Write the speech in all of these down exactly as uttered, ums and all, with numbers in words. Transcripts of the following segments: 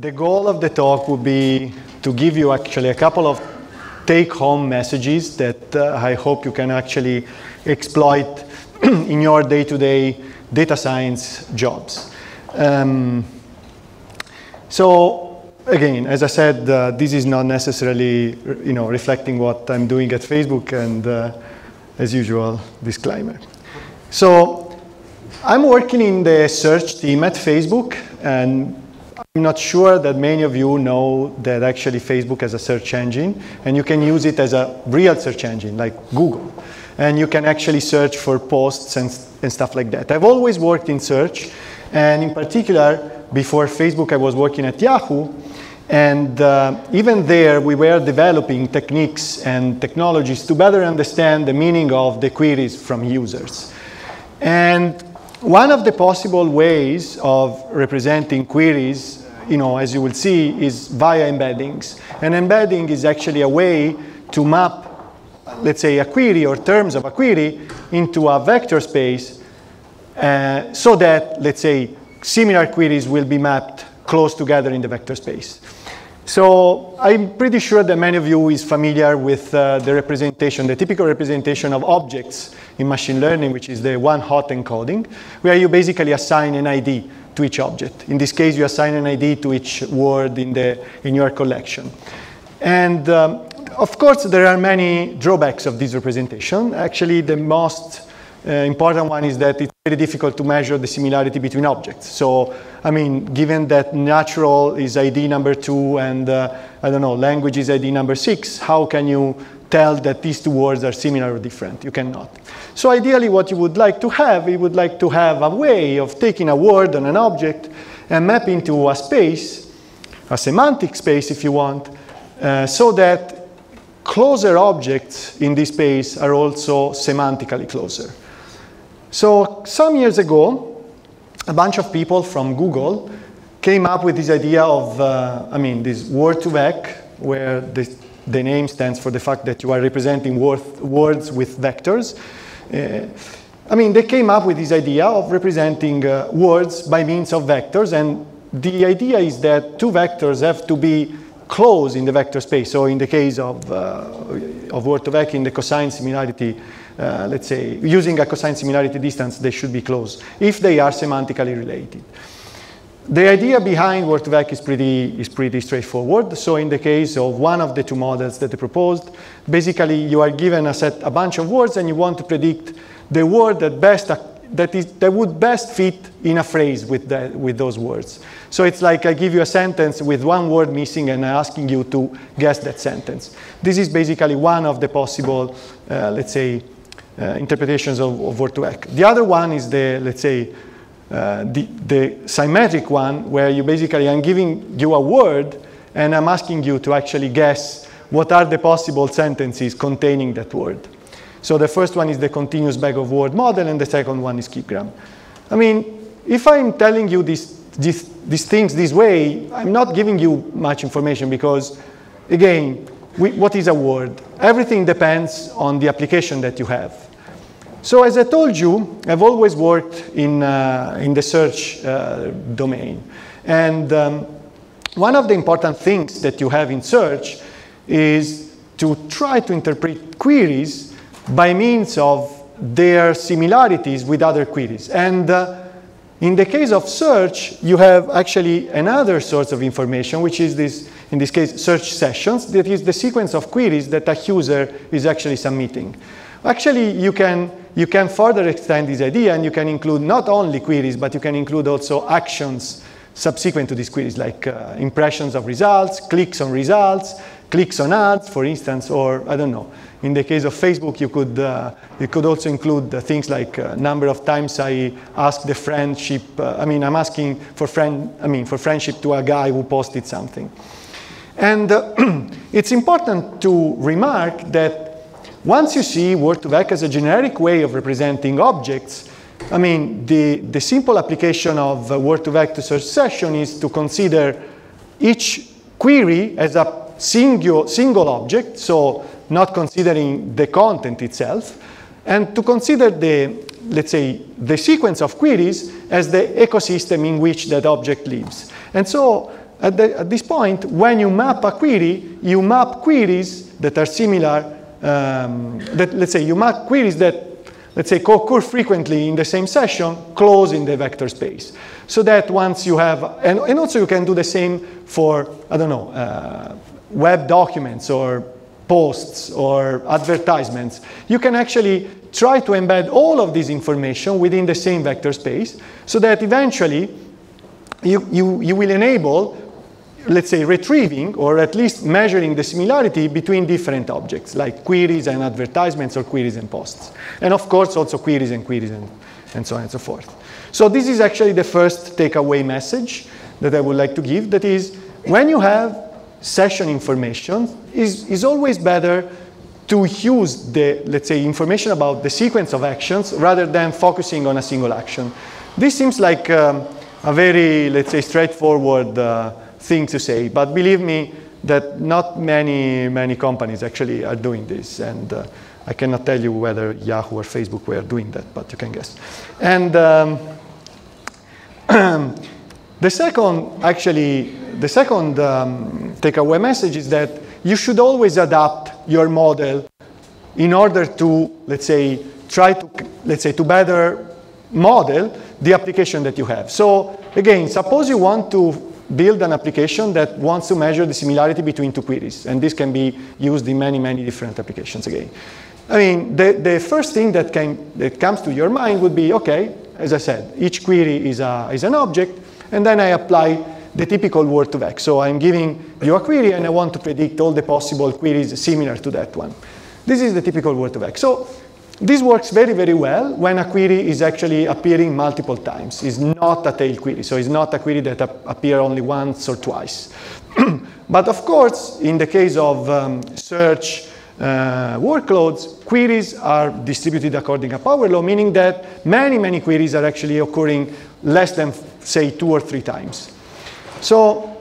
the goal of the talk would be to give you actually a couple of take-home messages that uh, I hope you can actually exploit in your day-to-day data science jobs. Um, so again, as I said, uh, this is not necessarily you know, reflecting what I'm doing at Facebook, and uh, as usual, disclaimer. So I'm working in the search team at Facebook, and I'm not sure that many of you know that actually Facebook has a search engine, and you can use it as a real search engine like Google. And you can actually search for posts and, and stuff like that. I've always worked in search, and in particular, before Facebook, I was working at Yahoo, and uh, even there, we were developing techniques and technologies to better understand the meaning of the queries from users. And one of the possible ways of representing queries, you know, as you will see, is via embeddings. An embedding is actually a way to map, let's say, a query or terms of a query into a vector space uh, so that, let's say, similar queries will be mapped close together in the vector space. So I'm pretty sure that many of you is familiar with uh, the representation, the typical representation of objects in machine learning, which is the one-hot encoding, where you basically assign an I D to each object. In this case, you assign an I D to each word in, the, in your collection. And um, of course, there are many drawbacks of this representation. Actually, the most uh, important one is that it's very difficult to measure the similarity between objects. So, I mean, given that natural is I D number two and, uh, I don't know, language is I D number six, how can you tell that these two words are similar or different? You cannot. So ideally, what you would like to have, you would like to have a way of taking a word on an object and mapping to a space, a semantic space if you want, uh, so that closer objects in this space are also semantically closer. So some years ago, a bunch of people from Google came up with this idea of, uh, I mean, this word to vec, where the, the name stands for the fact that you are representing word, words with vectors. Uh, I mean, they came up with this idea of representing uh, words by means of vectors, and the idea is that two vectors have to be close in the vector space. So in the case of, uh, of word to vec, in the cosine similarity, uh, let's say, using a cosine similarity distance, they should be close if they are semantically related. The idea behind word to vec is pretty, is pretty straightforward. So in the case of one of the two models that they proposed, basically you are given a set, a bunch of words, and you want to predict the word that best that is that would best fit in a phrase with that, with those words. So it's like I give you a sentence with one word missing, and I'm asking you to guess that sentence. This is basically one of the possible, uh, let's say, uh, interpretations of, of word to vec. The other one is the, let's say, Uh, the, the symmetric one, where you basically, I'm giving you a word, and I'm asking you to actually guess what are the possible sentences containing that word. So the first one is the continuous bag of word model, and the second one is skipgram. I mean, if I'm telling you this, this, these things this way, I'm not giving you much information because, again, we, what is a word? Everything depends on the application that you have. So as I told you, I've always worked in, uh, in the search uh, domain. And um, one of the important things that you have in search is to try to interpret queries by means of their similarities with other queries. And uh, in the case of search, you have actually another source of information, which is this, in this case, search sessions. That is the sequence of queries that a user is actually submitting. Actually, you can You can further extend this idea, and you can include not only queries, but you can include also actions subsequent to these queries, like uh, impressions of results, clicks on results, clicks on ads, for instance, or I don't know. In the case of Facebook, you could, uh, you could also include uh, things like uh, number of times I asked the friendship, uh, I mean, I'm asking for, friend, I mean, for friendship to a guy who posted something. And uh, it's important to remark that once you see word to vec as a generic way of representing objects, I mean, the, the simple application of uh, word to vec to search session is to consider each query as a single, single object, so not considering the content itself, and to consider the, let's say, the sequence of queries as the ecosystem in which that object lives. And so at, the, at this point, when you map a query, you map queries that are similar, um, that, let's say, you map queries that, let's say, occur frequently in the same session, close in the vector space. So that once you have, and, and also you can do the same for, I don't know, uh, web documents or posts or advertisements. You can actually try to embed all of this information within the same vector space so that eventually you, you, you will enable, let's say, retrieving or at least measuring the similarity between different objects like queries and advertisements or queries and posts. And of course also queries and queries and, and so on and so forth. So this is actually the first takeaway message that I would like to give. That is, when you have session information, is is always better to use the, let's say, information about the sequence of actions rather than focusing on a single action. This seems like um, a very, let's say, straightforward uh, thing to say, but believe me that not many, many companies actually are doing this, and uh, I cannot tell you whether Yahoo or Facebook were doing that, but you can guess. And um, the second, actually, the second um, takeaway message is that you should always adapt your model in order to, let's say, try to, let's say, to better model the application that you have. So again, suppose you want to build an application that wants to measure the similarity between two queries, and this can be used in many, many different applications again. I mean, the, the first thing that, can, that comes to your mind would be, okay, as I said, each query is, a, is an object, and then I apply the typical word to vec. So I'm giving you a query, and I want to predict all the possible queries similar to that one. This is the typical word to vec. So this works very, very well when a query is actually appearing multiple times. It's not a tail query, so it's not a query that appears only once or twice. But of course, in the case of um, search uh, workloads, queries are distributed according to power law, meaning that many, many queries are actually occurring less than, say, two or three times. So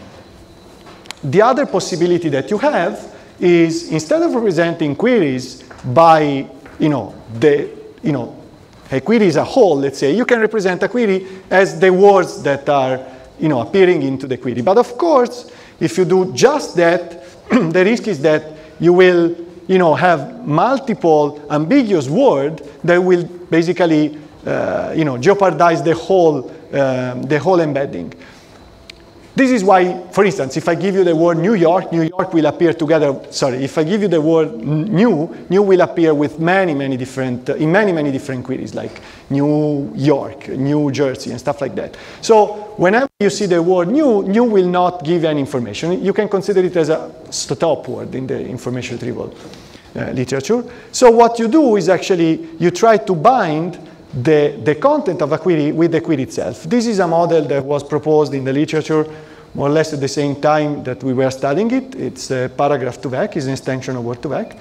the other possibility that you have is, instead of representing queries by, you know, the, you know, a query as a whole, let's say, you can represent a query as the words that are, you know, appearing into the query. But of course, if you do just that, the risk is that you will, you know, have multiple ambiguous words that will basically, uh, you know, jeopardize the whole, um, the whole embedding. This is why, for instance, if I give you the word New York, New York will appear together, sorry, if I give you the word new, new will appear with many, many different, uh, in many, many different queries, like New York, New Jersey, and stuff like that. So whenever you see the word new, new will not give any information. You can consider it as a stop word in the information retrieval uh, literature. So what you do is actually, you try to bind The, the content of a query with the query itself. This is a model that was proposed in the literature more or less at the same time that we were studying it. It's a paragraph to vec, it's an extension of word to vec.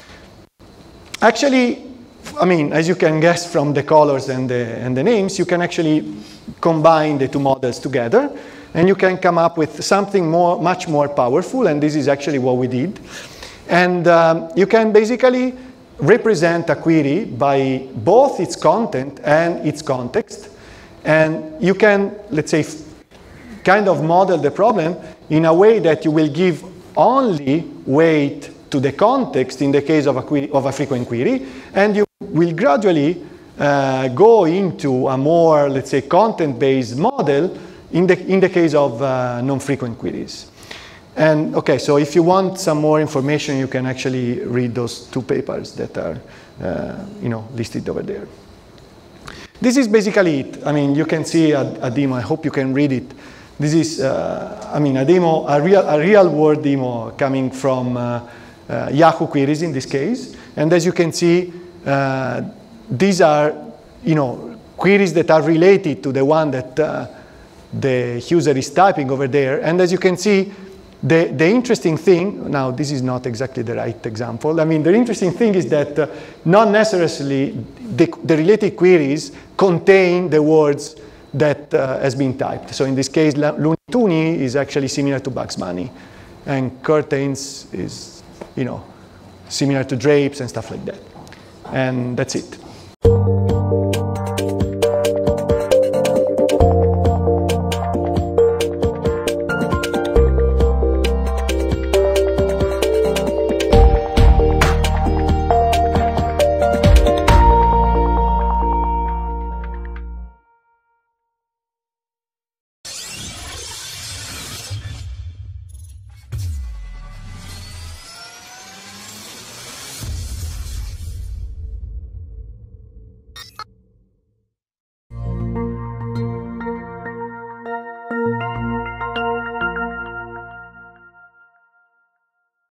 Actually, I mean, as you can guess from the colors and the, and the names, you can actually combine the two models together, and you can come up with something more, much more powerful, and this is actually what we did. And um, you can basically represent a query by both its content and its context. And you can, let's say, kind of model the problem in a way that you will give only weight to the context in the case of a, query, of a frequent query, and you will gradually uh, go into a more, let's say, content-based model in the, in the case of uh, non-frequent queries. And okay, so if you want some more information, you can actually read those two papers that are, uh, you know, listed over there. This is basically it. I mean, you can see a, a demo. I hope you can read it. This is, uh, I mean, a demo, a real, a real world demo coming from uh, uh, Yahoo queries in this case. And as you can see, uh, these are, you know, queries that are related to the one that uh, the user is typing over there. And as you can see, The, the interesting thing, now this is not exactly the right example, I mean the interesting thing is that uh, not necessarily the, the related queries contain the words that uh, has been typed. So in this case, Looney Tunes is actually similar to Bugs Bunny, and curtains is, you know, similar to drapes and stuff like that. And that's it.